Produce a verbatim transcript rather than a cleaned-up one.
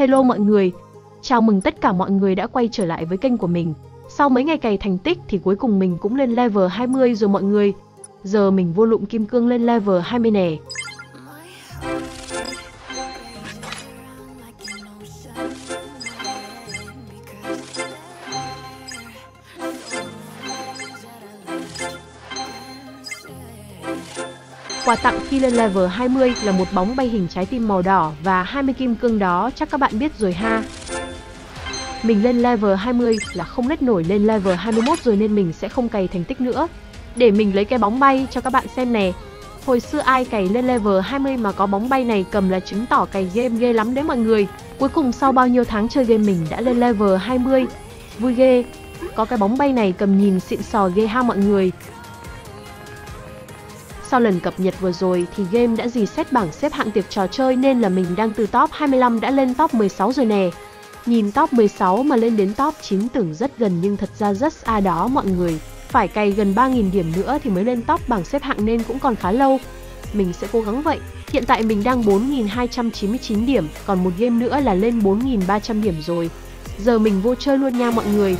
Hello mọi người, chào mừng tất cả mọi người đã quay trở lại với kênh của mình. Sau mấy ngày cày thành tích thì cuối cùng mình cũng lên level hai mươi rồi mọi người. Giờ mình vô lụng kim cương lên level hai mươi nè. Quà tặng khi lên level hai mươi là một bóng bay hình trái tim màu đỏ và hai mươi kim cương đó chắc các bạn biết rồi ha. Mình lên level hai mươi là không lết nổi lên level hai mươi mốt rồi nên mình sẽ không cày thành tích nữa. Để mình lấy cái bóng bay cho các bạn xem nè. Hồi xưa ai cày lên level hai mươi mà có bóng bay này cầm là chứng tỏ cày game ghê lắm đấy mọi người. Cuối cùng sau bao nhiêu tháng chơi game mình đã lên level hai mươi. Vui ghê. Có cái bóng bay này cầm nhìn xịn sò ghê ha mọi người. Sau lần cập nhật vừa rồi thì game đã reset bảng xếp hạng tiệc trò chơi nên là mình đang từ top hai mươi lăm đã lên top mười sáu rồi nè. Nhìn top mười sáu mà lên đến top chín tưởng rất gần nhưng thật ra rất xa đó mọi người. Phải cày gần ba nghìn điểm nữa thì mới lên top bảng xếp hạng nên cũng còn khá lâu. Mình sẽ cố gắng vậy. Hiện tại mình đang bốn nghìn hai trăm chín mươi chín điểm, còn một game nữa là lên bốn nghìn ba trăm điểm rồi. Giờ mình vô chơi luôn nha mọi người.